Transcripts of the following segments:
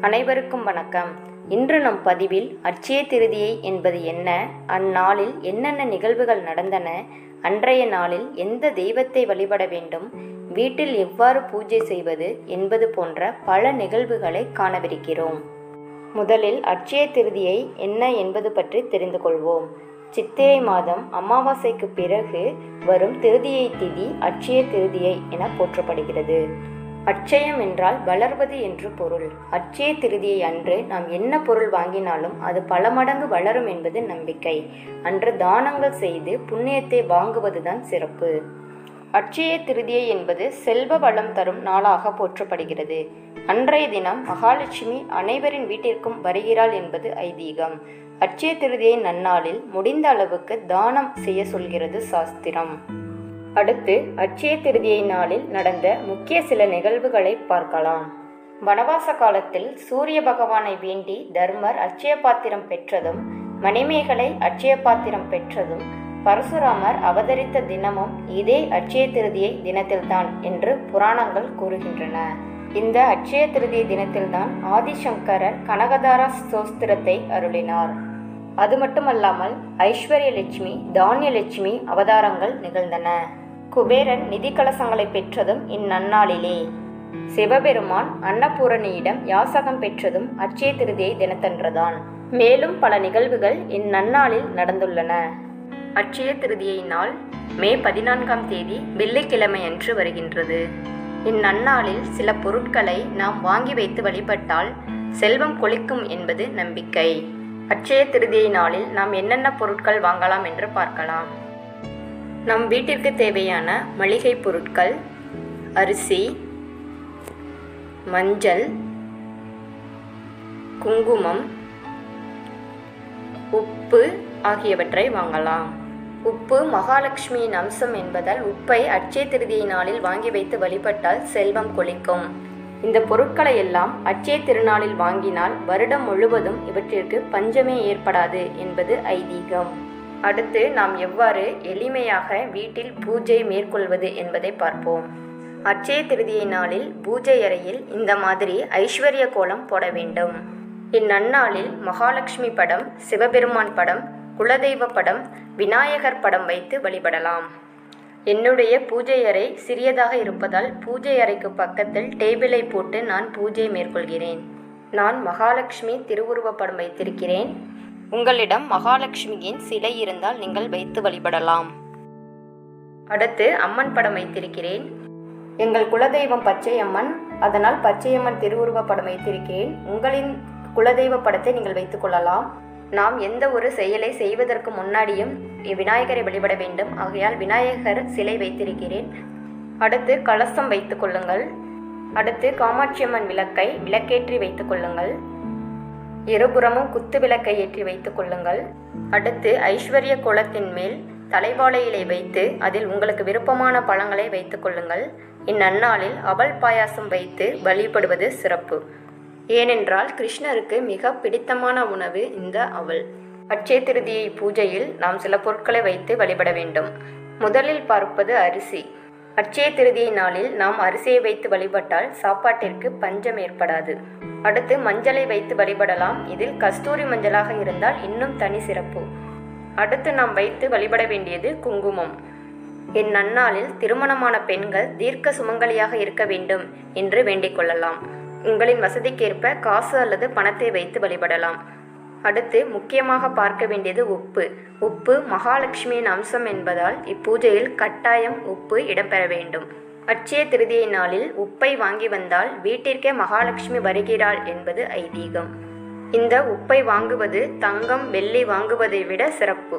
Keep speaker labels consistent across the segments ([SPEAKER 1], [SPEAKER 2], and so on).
[SPEAKER 1] அனைவருக்கும் வணக்கம். இன்று நம் பதிவில் அட்சய திருதியை என்பது என்ன, அந்நாளில் என்னென்ன நிகழ்வுகள் நடந்தன, அன்றைய நாளில் எந்த தெய்வத்தை வழிபட வேண்டும், வீட்டில் எவ்வாறு பூஜை செய்வது என்பது போன்ற பல நிகழ்வுகளை காணவிருக்கிறோம். முதலில் அட்சய திருதியை என்ன என்பது பற்றி தெரிந்து கொள்வோம். சித்திரை மாதம் அமாவாசைக்கு பிறகு வரும் திருதியை திதி அட்சய திருதியை என போற்றப்படுகிறது. அட்சயம் என்றால் வளர்வது என்று பொருள். அட்சய திருதியை அன்று நாம் என்ன பொருள் வாங்கினாலும் அது பல மடங்கு வளரும் என்பது நம்பிக்கை. அன்று தானங்கள் செய்து புண்ணியத்தை வாங்குவதுதான் சிறப்பு. அட்சய திருதியை என்பது செல்வ வளம் தரும் நாளாக போற்றப்படுகிறது. அன்றைய தினம் மகாலட்சுமி அனைவரின் வீட்டிற்கும் வருகிறாள் என்பது ஐதீகம். அட்சய திருதியை நன்னாளில் முடிந்த அளவுக்கு தானம் செய்ய சொல்கிறது சாஸ்திரம். அடுத்து அட்சய திருதியை நாளில் நடந்த முக்கிய சில நிகழ்வுகளை பார்க்கலாம். வனவாச காலத்தில் சூரிய பகவானை வேண்டி தர்மர் அட்சய பாத்திரம் பெற்றதும், மணிமேகலை அட்சய பாத்திரம் பெற்றதும், பரசுராமர் அவதரித்த தினமும் இதே அட்சய திருதியை தினத்தில்தான் என்று புராணங்கள் கூறுகின்றன. இந்த அட்சய திருதியை தினத்தில்தான் ஆதிசங்கரர் கனகதாரா ஸ்தோத்திரத்தை அருளினார். அது மட்டுமல்லாமல் ஐஸ்வர்யலட்சுமி, தானியலட்சுமி அவதாரங்கள் நிகழ்ந்தன. குபேரன் நிதி கலசங்களை பெற்றதும் இந்நன்னாளிலே. சிவபெருமான் அன்னபூரணியிடம் யாசகம் பெற்றதும் அட்சய திருதியை தினத்தன்றுதான். மேலும் பல நிகழ்வுகள் இந்நன்னாளில் நடந்துள்ளன. அட்சய திருதியை நாள் மே 14ஆம் தேதி வெள்ளிக்கிழமை அன்று வருகின்றது. இந்நன்னாளில் சில பொருட்களை நாம் வாங்கி வைத்து வழிபட்டால் செல்வம் கொளிக்கும் என்பது நம்பிக்கை. அட்சய திருதியை நாளில் நாம் என்னென்ன பொருட்கள் வாங்கலாம் என்று பார்க்கலாம். நம் வீட்டிற்கு தேவையான மளிகை பொருட்கள், அரிசி, மஞ்சள், குங்குமம், உப்பு ஆகியவற்றை வாங்கலாம். உப்பு மகாலட்சுமியின் அம்சம் என்பதால் உப்பை அட்சய திருதியை நாளில் வாங்கி வைத்து வழிபட்டால் செல்வம் கொளிக்கும். இந்த பொருட்களை எல்லாம் அட்சய திருநாளில் வாங்கினால் வருடம் முழுவதும் இவற்றிற்கு பஞ்சமே ஏற்படாது என்பது ஐதீகம். அடுத்து நாம் எவ்வாறு எளிமையாக வீட்டில் பூஜை மேற்கொள்வது என்பதை பார்ப்போம். அட்சய திருதியை நாளில் பூஜை அறையில் இந்த மாதிரி ஐஸ்வர்ய கோலம் போட வேண்டும். இந்நன்னாளில் மகாலட்சுமி படம், சிவபெருமான் படம், குலதெய்வ படம், விநாயகர் படம் வைத்து வழிபடலாம். என்னுடைய பூஜை அறை சிறியதாக இருப்பதால் பூஜை அறைக்கு பக்கத்தில் டேபிளை போட்டு நான் பூஜை மேற்கொள்கிறேன். நான் மகாலட்சுமி திருவுருவ படம் வைத்திருக்கிறேன். உங்களிடம் மகாலட்சுமியின் சிலை இருந்தால் நீங்கள் வைத்து வழிபடலாம். அடுத்து அம்மன் படம் வைத்திருக்கிறேன். எங்கள் குலதெய்வம் பச்சையம்மன், அதனால் பச்சையம்மன் திருவுருவ படம் வைத்திருக்கிறேன். உங்களின் குலதெய்வ படத்தை நீங்கள் வைத்துக் கொள்ளலாம். நாம் எந்த ஒரு செயலை செய்வதற்கு முன்னாடியும் விநாயகரை வழிபட வேண்டும். ஆகையால் விநாயகர் சிலை வைத்திருக்கிறேன். அடுத்து கலசம் வைத்துக் கொள்ளுங்கள். அடுத்து காமாட்சியம்மன் விளக்கை விளக்கேற்றி வைத்துக் கொள்ளுங்கள். இருபுறமும் குத்து விளக்கை ஏற்றி வைத்துக் கொள்ளுங்கள். அடுத்து ஐஸ்வர்ய கோலத்தின் மேல் தலைவாழை இலை வைத்து அதில் உங்களுக்கு விருப்பமான பழங்களை வைத்துக் கொள்ளுங்கள். இந்நன்னாளில் அவல் பாயாசம் வைத்து வழிபடுவது சிறப்பு. ஏனென்றால் கிருஷ்ணருக்கு மிக பிடித்தமான உணவு இந்த அவல். அட்சய திருதியை பூஜையில் நாம் சில பொருட்களை வைத்து வழிபட வேண்டும். முதலில் பார்ப்பது அரிசி. அட்சய திருதியை நாளில் நாம் அரிசியை வைத்து வழிபட்டால் சாப்பாட்டிற்கு பஞ்சம் ஏற்படாது. அடுத்து மஞ்சளை வைத்து வழிபடலாம். இதில் கஸ்தூரி மஞ்சளாக இருந்தால் இன்னும் தனி சிறப்பு. அடுத்து நாம் வைத்து வழிபட வேண்டியது குங்குமம். இந்நன்னாளில் திருமணமான பெண்கள் தீர்க்க சுமங்கலியாக இருக்க வேண்டும் என்று வேண்டிக் கொள்ளலாம். உங்களின் வசதிக்கேற்ப காசு அல்லது பணத்தை வைத்து வழிபடலாம். அடுத்து முக்கியமாக பார்க்க வேண்டியது உப்பு. உப்பு மகாலட்சுமியின் அம்சம் என்பதால் இப்பூஜையில் கட்டாயம் உப்பு இடம்பெற வேண்டும். அட்சய திருதியை நாளில் உப்பை வாங்கி வந்தால் வீட்டிற்கே மகாலட்சுமி வருகிறாள் என்பது ஐதீகம். இந்த உப்பை வாங்குவது தங்கம், வெள்ளி வாங்குவதை விட சிறப்பு.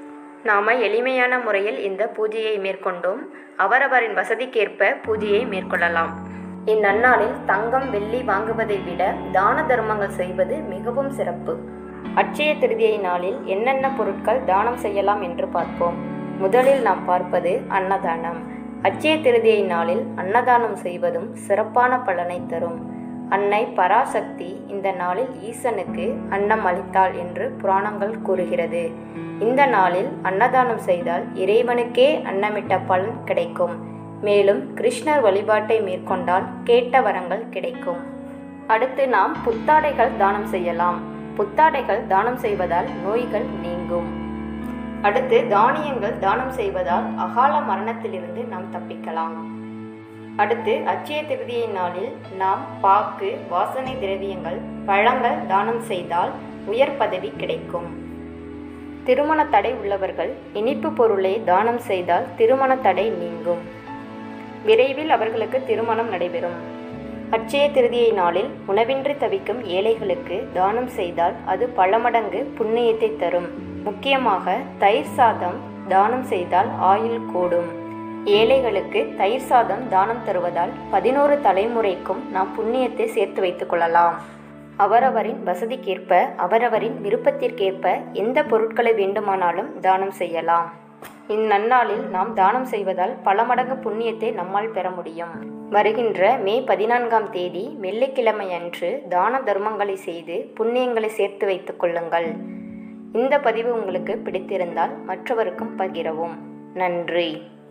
[SPEAKER 1] நாம எளிமையான முறையில் இந்த பூஜையை மேற்கொண்டோம். அவரவரின் வசதிக்கேற்ப பூஜையை மேற்கொள்ளலாம். இந்நன்னாளில் தங்கம், வெள்ளி வாங்குவதை விட தான தர்மங்கள் செய்வது மிகவும் சிறப்பு. அட்சய திருதியை நாளில் என்னென்ன பொருட்கள் தானம் செய்யலாம் என்று பார்ப்போம். முதலில் நாம் பார்ப்பது அன்னதானம். அட்சய திருதியை நாளில் அன்னதானம் செய்வதும் சிறப்பான பலனை தரும். அன்னை பராசக்தி இந்த நாளில் ஈசனுக்கு அன்னம் அளித்தாள் என்று புராணங்கள் கூறுகிறது. இந்த நாளில் அன்னதானம் செய்தால் இறைவனுக்கே அன்னமிட்ட பலன் கிடைக்கும். மேலும் கிருஷ்ணர் வழிபாட்டை மேற்கொண்டால் கேட்ட வரங்கள் கிடைக்கும். அடுத்து நாம் புத்தாடைகள் தானம் செய்யலாம். புத்தாடைகள் தானம் செய்வதால் நோய்கள் நீங்கும். அடுத்து தானியங்கள் தானம் செய்வதால் அகால மரணத்திலிருந்து நாம் தப்பிக்கலாம். அடுத்து அட்சய திருதியை நாளில் நாம் பாக்கு, வாசனை திரவியங்கள், பழங்கள் தானம் செய்தால் உயர் பதவி கிடைக்கும். திருமண தடை உள்ளவர்கள் இனிப்பு பொருளை தானம் செய்தால் திருமண தடை நீங்கும். விரைவில் அவர்களுக்கு திருமணம் நடைபெறும். அட்சய திருதியை நாளில் உணவின்றி தவிக்கும் ஏழைகளுக்கு தானம் செய்தால் அது பல மடங்கு புண்ணியத்தை தரும். முக்கியமாக தயிர் சாதம் தானம் செய்தால் ஆயுள் கூடும். ஏழைகளுக்கு தயிர் சாதம் தானம் தருவதால் 11 தலைமுறைக்கும் நாம் புண்ணியத்தை சேர்த்து வைத்துக் கொள்ளலாம். அவரவரின் வசதிக்கேற்ப, அவரவரின் விருப்பத்திற்கேற்ப எந்த பொருட்களை வேண்டுமானாலும் தானம் செய்யலாம். இந்நன்னாளில் நாம் தானம் செய்வதால் பல மடங்கு புண்ணியத்தை நம்மால் பெற முடியும். வருகின்ற மே 14ஆம் தேதி வெள்ளிக்கிழமை அன்று தான தர்மங்களை செய்து புண்ணியங்களை சேர்த்து வைத்துக் கொள்ளுங்கள். இந்த பதிவு உங்களுக்கு பிடித்திருந்தால் மற்றவருக்கும் பகிரவும். நன்றி.